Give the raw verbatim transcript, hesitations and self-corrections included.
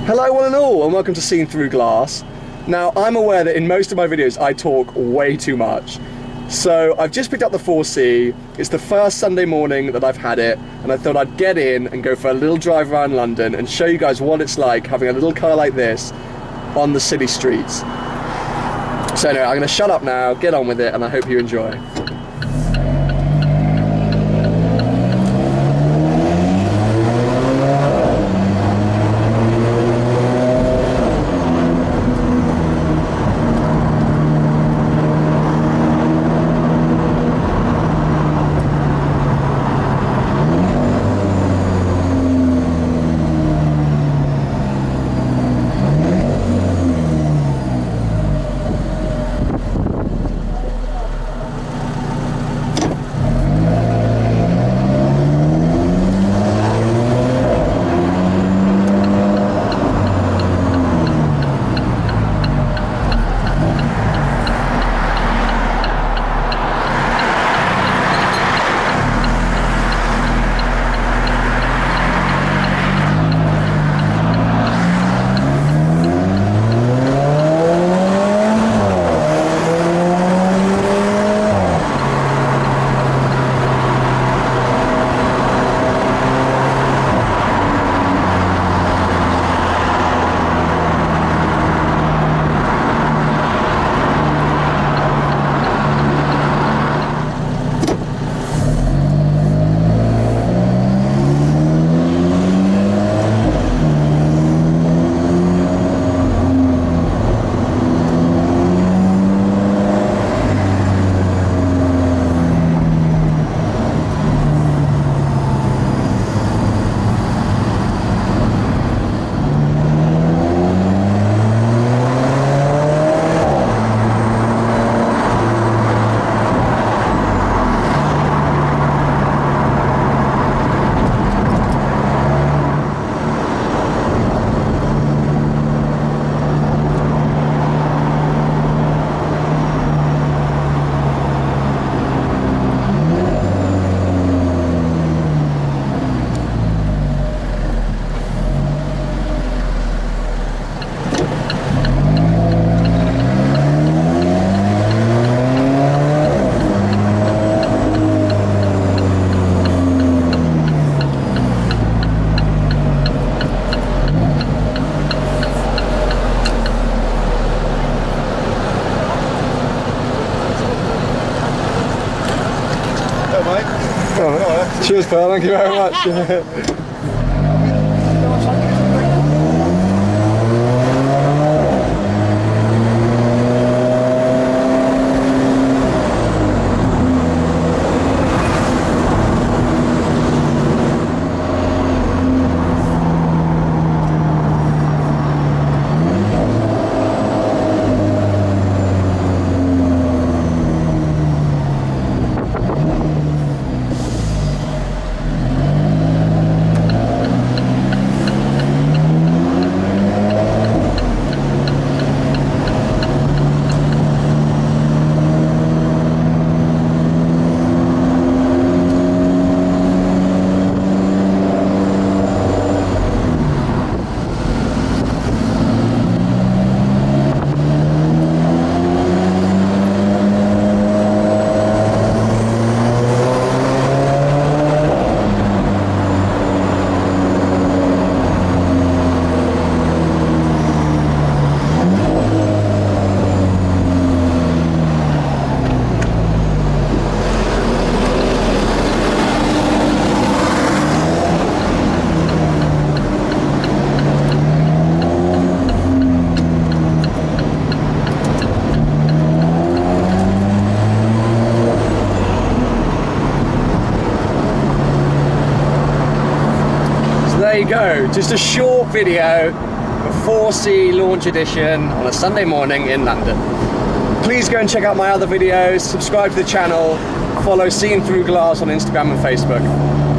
Hello one and all, and welcome to Seen Through Glass. Now, I'm aware that in most of my videos I talk way too much. So I've just picked up the four C, it's the first Sunday morning that I've had it, and I thought I'd get in and go for a little drive around London and show you guys what it's like having a little car like this on the city streets. So anyway, I'm going to shut up now, get on with it, and I hope you enjoy. Cheers, pal, thank you very much. There you go, just a short video of four C launch edition on a Sunday morning in London. Please go and check out my other videos, subscribe to the channel, follow Seen Through Glass on Instagram and Facebook.